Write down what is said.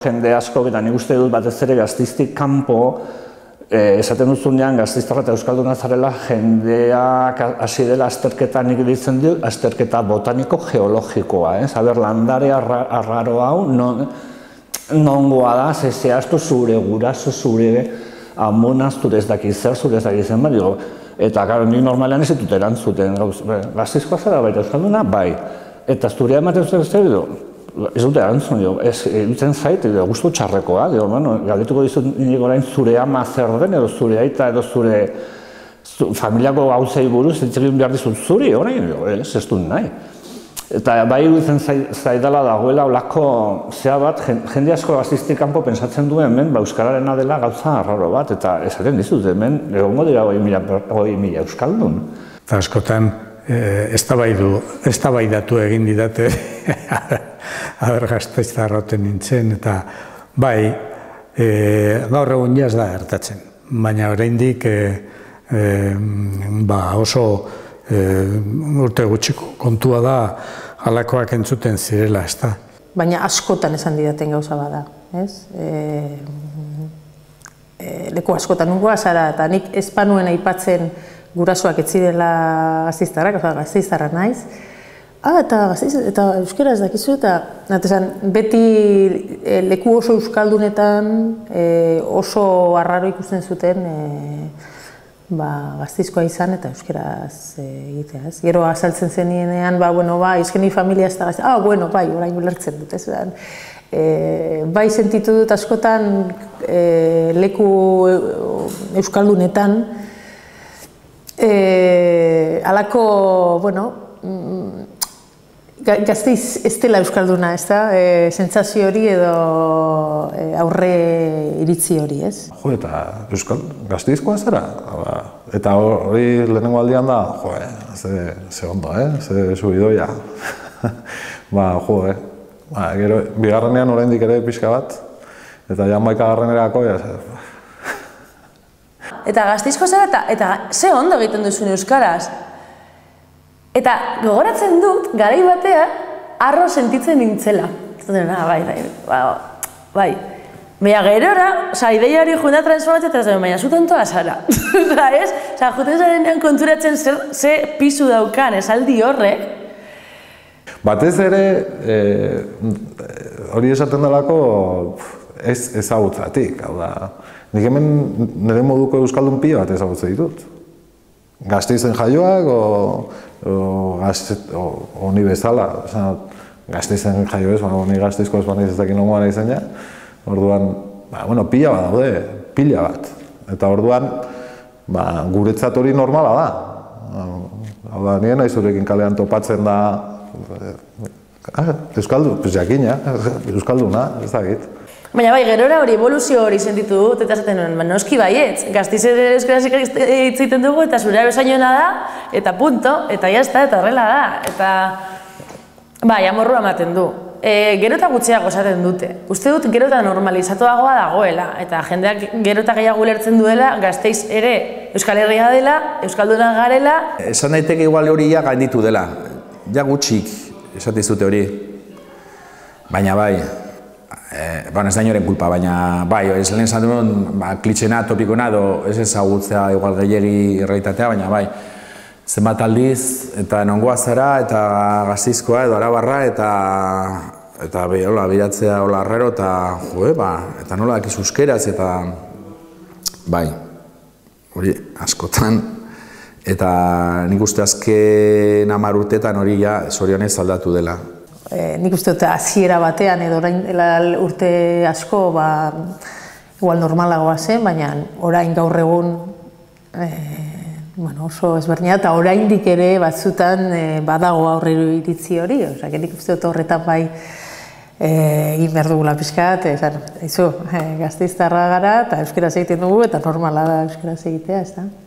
Jende asko, eta nik uste dut batez ere Gasteiztik kanpo, esaten duzunean gasteiztarra eta euskalduna zarela jendeak hasi dela azterketa, nik ditzen dut, azterketa botaniko geologikoa, aber landare arraro hau nongoa da, zehaztu zure guraso, zure amona, zure ez dakiz zer, zure ez dakiz zen, eta nik normalean ez ditut erantzuten, Gasteizkoa zara baita euskalduna, bai, eta zurea ematen zer ez dute erantzun, ez dutzen zait, guztu txarrekoa, galdetuko dizut nik orain zure ama zer den, edo zure aita, edo zure familiako gauzei buruz, egin behar dizut zuri, orain, ez dut nahi. Eta bai dutzen zaidala dagoela olako zea bat, jende asko Gasteiztik kanpo pentsatzen duen hemen, euskararena dela gauza arraro bat, eta esaten dizut hemen, egongo dira 20.000 euskaldun. Eta askotan, eztabaidatu egin didate, aber gasteiztarroten nintzen, eta bai, gaur egun jaz da gertatzen, baina oraindik oso urte gutxiko kontua da halakoak entzuten zirela, ez da. Baina askotan esan didaten gauza bada, ez? Leku askotan nungoa zara, eta nik ez panuen aipatzen gurasoak ez zirela gasteiztarrak, gasteiztarra naiz. Eta euskera ez dakizu, eta beti leku oso euskaldunetan oso arraro ikusten zuten Gasteizkoa izan eta euskeraz egitea. Gero azaltzen zenienean, izkeni familia ez da Gasteizkoa, bai, orain ulertzen dut, ez. Bai sentitu dut askotan leku euskaldunetan halako, Gasteiz ez dela euskalduna, ez da? Sentsazio hori edo aurre iritzi hori, ez? Jo, eta Gasteizkoa zara? Eta hori lehenengo aldian da, ze ondo, ze subidoia. Gero, bigarrenean oraindik ere pixka bat, eta hamaikagarrenerako, Eta Gasteizkoa zara, eta ze ondo egiten duzun euskaraz. Eta gogoratzen dut, garai batean, harro sentitzen nintzela. Bai. Baina gerora, ideiari joan da transformatzen, eta baina zu tontoa zara. Juten zarenean konturatzen ze pisu daukan esaldi horrek. Batez ere, hori esaten delako ez ezagutzatik. Nik hemen nire moduko euskaldun pila bat ezagutzen ditut. Gasteizen jaioak, o ni bezala. Gasteizen jaio ez, ni Gasteizko ez baniz ez dakit nongoa nahi zen ja. Orduan, pila bat daude, pila bat. Eta orduan, guretzat hori normala da. Hau da, nien nahi zurekin kalean topatzen da, euskaldun, jakina, euskalduna, ez dakit. Baina bai, gerora hori, evoluzio hori sentitu dut, eta zaten nuen, noski baietz, Gasteizen euskaraz hitz egiten dugu, eta zurea bezainoena da, eta punto, eta jazta, eta horrela da, eta bai, amorrua ematen du. Gero eta gutxiago esaten dute. Uste dut gero eta normalizatuagoa dagoela, eta jendeak gero eta gehiago ulertzen duela, Gasteiz ere Euskal Herria dela, Euskalduna garela. Esan daiteke igual hori ja gainditu dela, ja gutxik esatiz dute hori, baina bai, ez da inoren kulpa, baina bai, ez lehen esan duen klitxena, topikona, ez ezagutzea igual gehiagi errealitatea, baina bai, zenbat aldiz, eta nongoa zara, eta Gasteizkoa edo Arabarra, eta biratzea hola arrero, eta nola dakiz euskeraz, eta bai, hori askotan, eta nik uste azken 10 urteetan hori ja zorionez aldatu dela. Nik uste dut hasiera batean edo orain urte asko igual normalagoa zen, baina orain gaur egun oso ezberdina eta oraindik ere batzutan badago aurrero iritzi hori. Nik uste dut horretan bai egin behar dugula pixkat, Gasteiztarra gara eta euskaraz egiten dugu eta normala da euskaraz egitea, ez da?